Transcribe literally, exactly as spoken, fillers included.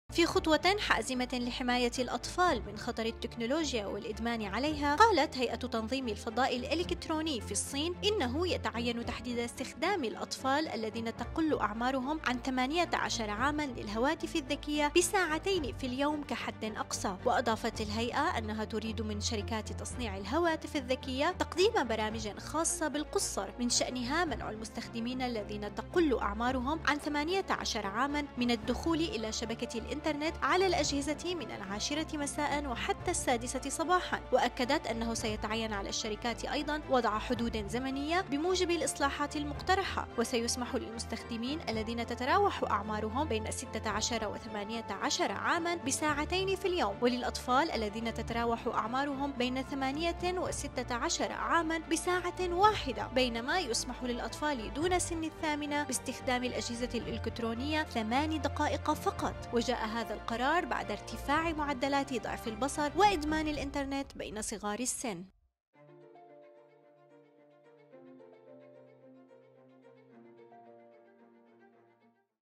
في خطوة حازمة لحماية الأطفال من خطر التكنولوجيا والإدمان عليها، قالت هيئة تنظيم الفضاء الإلكتروني في الصين إنه يتعين تحديد استخدام الأطفال الذين تقل أعمارهم عن ثمانية عشر عاماً للهواتف الذكية بساعتين في اليوم كحد أقصى. وأضافت الهيئة أنها تريد من شركات تصنيع الهواتف الذكية تقديم برامج خاصة بالقصر من شأنها منع المستخدمين الذين تقل أعمارهم عن ثمانية عشر عاماً من الدخول إلى شبكة الإنترنت الإنترنت على الأجهزة من العاشرة مساء وحتى السادسة صباحا. وأكدت أنه سيتعين على الشركات أيضا وضع حدود زمنية بموجب الإصلاحات المقترحة، وسيسمح للمستخدمين الذين تتراوح أعمارهم بين ستة عشر وثمانية عشر عاما بساعتين في اليوم، وللأطفال الذين تتراوح أعمارهم بين ثمانية وستة عشر عاما بساعة واحدة، بينما يسمح للأطفال دون سن الثامنة باستخدام الأجهزة الإلكترونية ثمان دقائق فقط. وجاء هذا القرار بعد ارتفاع معدلات ضعف البصر وإدمان الإنترنت بين صغار السن.